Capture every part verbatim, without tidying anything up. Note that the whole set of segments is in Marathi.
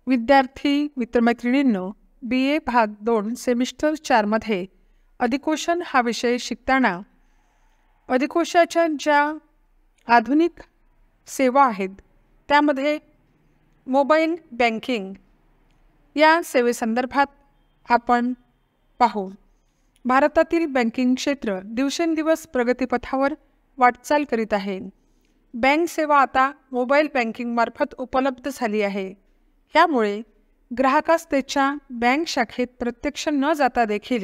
विद्यार्थी मित्रमैत्रिणींनो, बी ए भाग दोन सेमिस्टर चारमध्ये अधिकोषण हा विषय शिकताना अधिकोषाच्या ज्या आधुनिक सेवा आहेत त्यामध्ये मोबाईल बँकिंग या सेवेसंदर्भात आपण पाहू. भारतातील बँकिंग क्षेत्र दिवसेंदिवस प्रगतीपथावर वाटचाल करीत आहे. बँक सेवा आता मोबाईल बँकिंगमार्फत उपलब्ध झाली आहे. यामुळे ग्राहकास त्याच्या बँक शाखेत प्रत्यक्ष न जाता देखील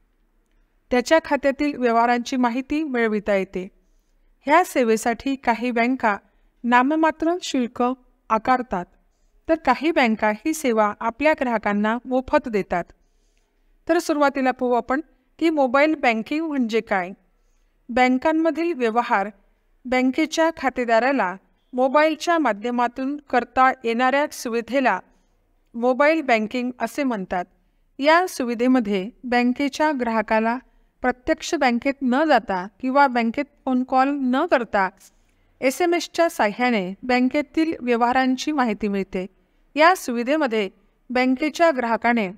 त्याच्या खात्यातील व्यवहारांची माहिती मिळविता येते. ह्या सेवेसाठी काही बँका नाममात्र शुल्क आकारतात, तर काही बँका ही सेवा आपल्या ग्राहकांना मोफत देतात. तर सुरुवातीला पाहू आपण की मोबाईल बँकिंग म्हणजे काय. बँकांमधील व्यवहार बँकेच्या खातेदाराला मोबाईलच्या माध्यमातून करता येणाऱ्या सुविधेला मोबाईल बँकिंग असे म्हणतात. या सुविधेमध्ये बँकेच्या ग्राहकाला प्रत्यक्ष बँकेत न जाता किंवा बँकेत फोन कॉल न करता एस एम एसच्या साह्याने बँकेतील व्यवहारांची माहिती मिळते. या सुविधेमध्ये बँकेच्या ग्राहकाने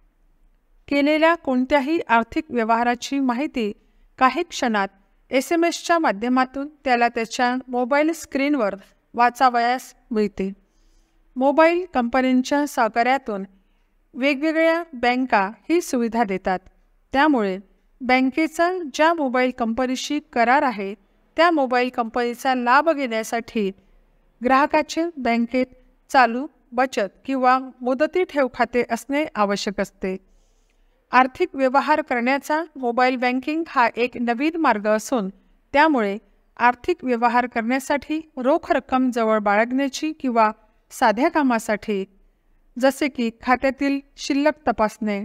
केलेल्या कोणत्याही आर्थिक व्यवहाराची माहिती काही क्षणात एस एम एसच्या माध्यमातून त्याला त्याच्या मोबाईल स्क्रीनवर वाचावयास मिळते. मोबाईल कंपन्यांच्या सहकार्यातून वेगवेगळ्या बँका ही सुविधा देतात. त्यामुळे बँकेचा ज्या मोबाईल कंपनीशी करार आहे त्या मोबाईल कंपनीचा लाभ घेण्यासाठी ग्राहकाचे बँकेत चालू, बचत किंवा मुदती ठेव खाते असणे आवश्यक असते. आर्थिक व्यवहार करण्याचा मोबाईल बँकिंग हा एक नवीन मार्ग असून त्यामुळे आर्थिक व्यवहार करण्यासाठी रोख रक्कम जवळ बाळगण्याची किंवा साध्या कामासाठी जसे की खात्यातील शिल्लक तपासणे,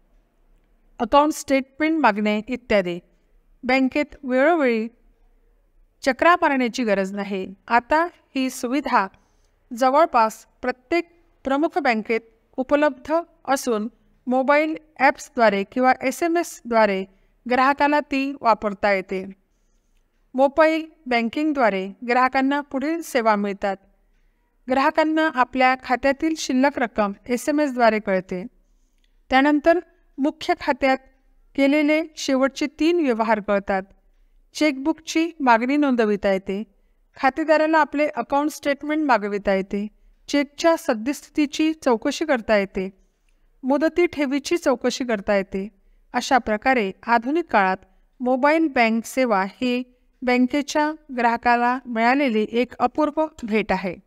अकाउंट स्टेटमेंट मागणे इत्यादी बँकेत वेळोवेळी चक्रा मारण्याची गरज नाही. आता ही सुविधा जवळपास प्रत्येक प्रमुख बँकेत उपलब्ध असून मोबाईल ॲप्सद्वारे किंवा एस एम एसद्वारे ग्राहकाला ती वापरता येते. मोबाईल बँकिंगद्वारे ग्राहकांना पुढील सेवा मिळतात. ग्राहकांना आपल्या खात्यातील शिल्लक रक्कम एस एम एसद्वारे कळते. त्यानंतर मुख्य खात्यात केलेले शेवटचे तीन व्यवहार कळतात. चेकबुकची मागणी नोंदविता येते. खातेदाराला आपले अकाउंट स्टेटमेंट मागविता येते. चेकच्या सद्यस्थितीची चौकशी करता येते. मुदती ठेवीची चौकशी करता येते. अशा प्रकारे आधुनिक काळात मोबाईल बँक सेवा ही बँकेच्या ग्राहकाला मिळालेली एक अपूर्व भेट आहे.